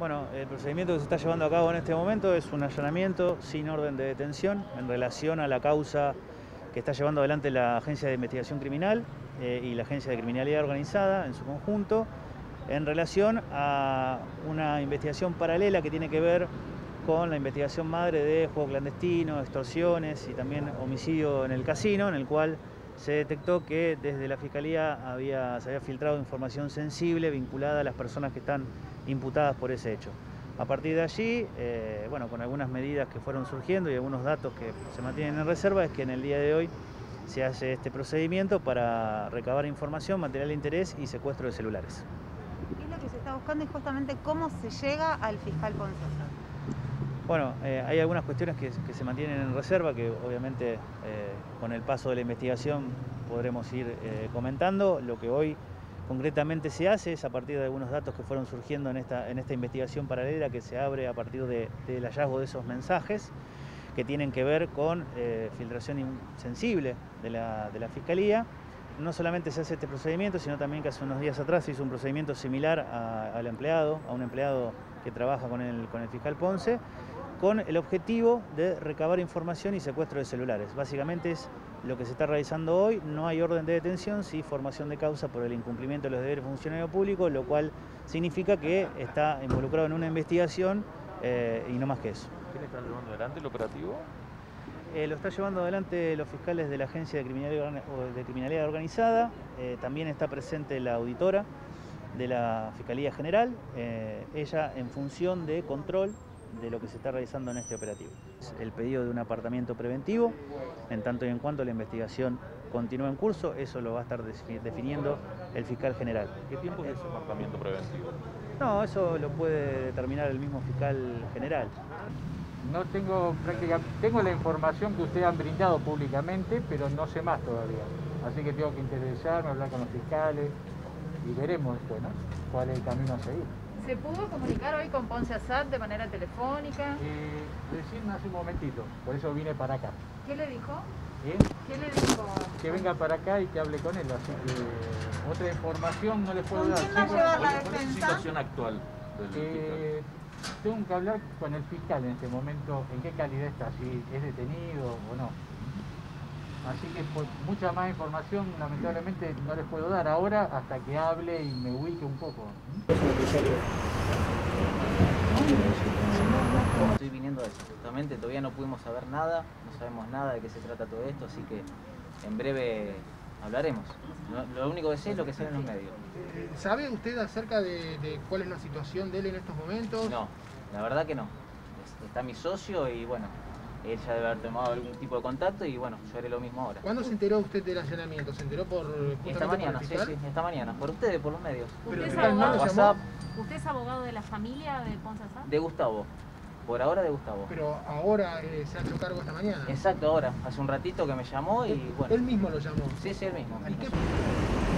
Bueno, el procedimiento que se está llevando a cabo en este momento es un allanamiento sin orden de detención en relación a la causa que está llevando adelante la Agencia de Investigación Criminal y la Agencia de Criminalidad Organizada en su conjunto, en relación a una investigación paralela que tiene que ver con la investigación madre de juego clandestino, extorsiones y también homicidio en el casino, en el cual se detectó que desde la Fiscalía se había filtrado información sensible vinculada a las personas que están imputadas por ese hecho. A partir de allí, bueno, con algunas medidas que fueron surgiendo y algunos datos que se mantienen en reserva, es que en el día de hoy se hace este procedimiento para recabar información, material de interés y secuestro de celulares. ¿Qué es lo que se está buscando y justamente cómo se llega al fiscal Ponce? Bueno, hay algunas cuestiones que se mantienen en reserva, que obviamente con el paso de la investigación podremos ir comentando. Lo que hoy concretamente se hace es a partir de algunos datos que fueron surgiendo en esta investigación paralela que se abre a partir del hallazgo de esos mensajes que tienen que ver con filtración sensible de la Fiscalía. No solamente se hace este procedimiento, sino también que hace unos días atrás se hizo un procedimiento similar a un empleado que trabaja con el fiscal Ponce, con el objetivo de recabar información y secuestro de celulares. Básicamente es lo que se está realizando hoy. No hay orden de detención, sí formación de causa por el incumplimiento de los deberes de funcionario público, lo cual significa que está involucrado en una investigación y no más que eso. ¿Quién está llevando adelante el operativo? Lo está llevando adelante los fiscales de la Agencia de Criminalidad Organizada. También está presente la auditora de la Fiscalía General, ella en función de control de lo que se está realizando en este operativo. El pedido de un apartamiento preventivo, en tanto y en cuanto la investigación continúa en curso, eso lo va a estar definiendo el fiscal general. ¿Qué tiempo es ese apartamiento preventivo? No, eso lo puede determinar el mismo fiscal general. No tengo tengo la información que ustedes han brindado públicamente, pero no sé más todavía. Así que tengo que interesarme, hablar con los fiscales y veremos después, ¿no?, cuál es el camino a seguir. ¿Se pudo comunicar hoy con Ponce Assad de manera telefónica? Recién hace un momentito, por eso vine para acá. ¿Qué le dijo? ¿Qué le dijo? Que venga para acá y que hable con él, así que otra información no les puedo dar. ¿Quién va a llevar la ¿Cuál es la defensa? situación actual del fiscal? Tengo que hablar con el fiscal en este momento, en qué calidad está, si es detenido o no. Así que mucha más información lamentablemente no les puedo dar ahora hasta que hable y me ubique un poco. Estoy viniendo de eso, justamente todavía no pudimos saber nada, no sabemos nada de qué se trata todo esto, así que en breve hablaremos. Lo único que sé es lo que sale en los medios. ¿Sabe usted acerca de cuál es la situación de él en estos momentos? No, la verdad que no. Está mi socio y bueno, él ya debe haber tomado algún tipo de contacto y bueno, yo haré lo mismo ahora. ¿Cuándo se enteró usted del allanamiento? ¿Se enteró Esta mañana, sí, esta mañana, por ustedes, por los medios. Pero ¿Usted el fiscal no lo llamó. ¿Usted es abogado de la familia de Ponce Assad? De Gustavo, por ahora de Gustavo. Pero ahora se ha hecho cargo esta mañana. Exacto, ahora, hace un ratito que me llamó y bueno. Él mismo lo llamó. Sí, él mismo. ¿Y qué?